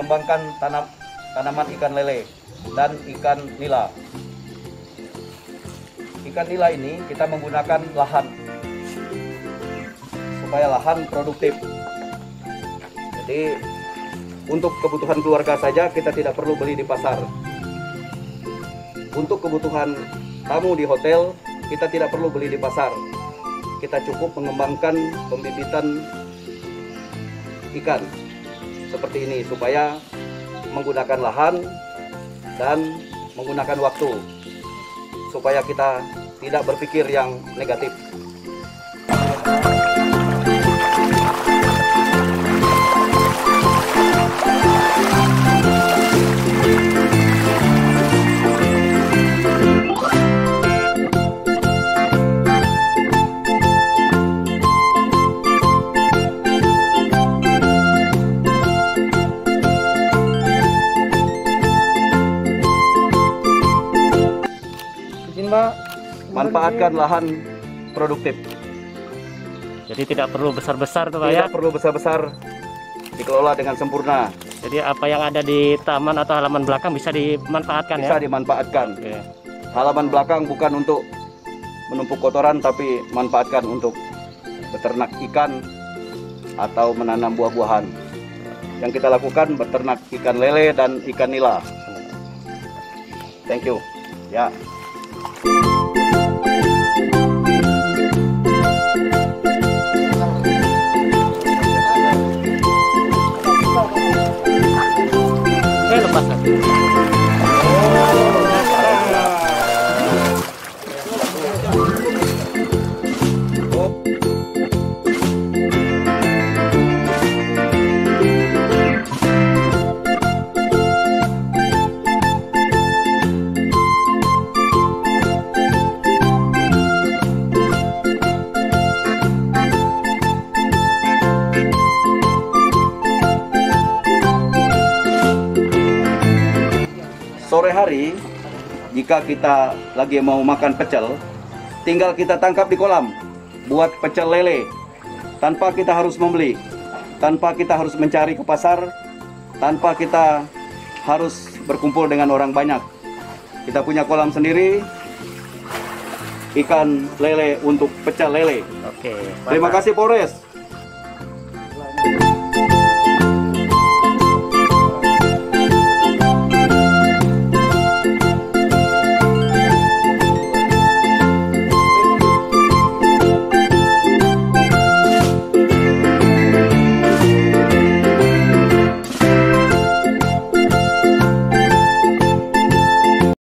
mengembangkan tanaman ikan lele dan ikan nila. Ikan nila ini kita menggunakan lahan supaya lahan produktif. Jadi untuk kebutuhan keluarga saja kita tidak perlu beli di pasar. Untuk kebutuhan tamu di hotel kita tidak perlu beli di pasar. Kita cukup mengembangkan pembibitan ikan seperti ini supaya menggunakan lahan dan menggunakan waktu supaya kita tidak berpikir yang negatif. Manfaatkan lahan produktif. Jadi tidak perlu besar-besar tuh Pak ya? Tidak perlu besar-besar, dikelola dengan sempurna. Jadi apa yang ada di taman atau halaman belakang bisa dimanfaatkan Bisa ya? dimanfaatkan. Oke. Halaman belakang bukan untuk menumpuk kotoran, tapi manfaatkan untuk beternak ikan atau menanam buah-buahan. Yang kita lakukan beternak ikan lele dan ikan nila. Thank you. Ya. Lepas. Sore hari, jika kita lagi mau makan pecel, tinggal kita tangkap di kolam, buat pecel lele, tanpa kita harus membeli, tanpa kita harus mencari ke pasar, tanpa kita harus berkumpul dengan orang banyak. Kita punya kolam sendiri, ikan lele untuk pecel lele. Oke. Terima kasih Polres.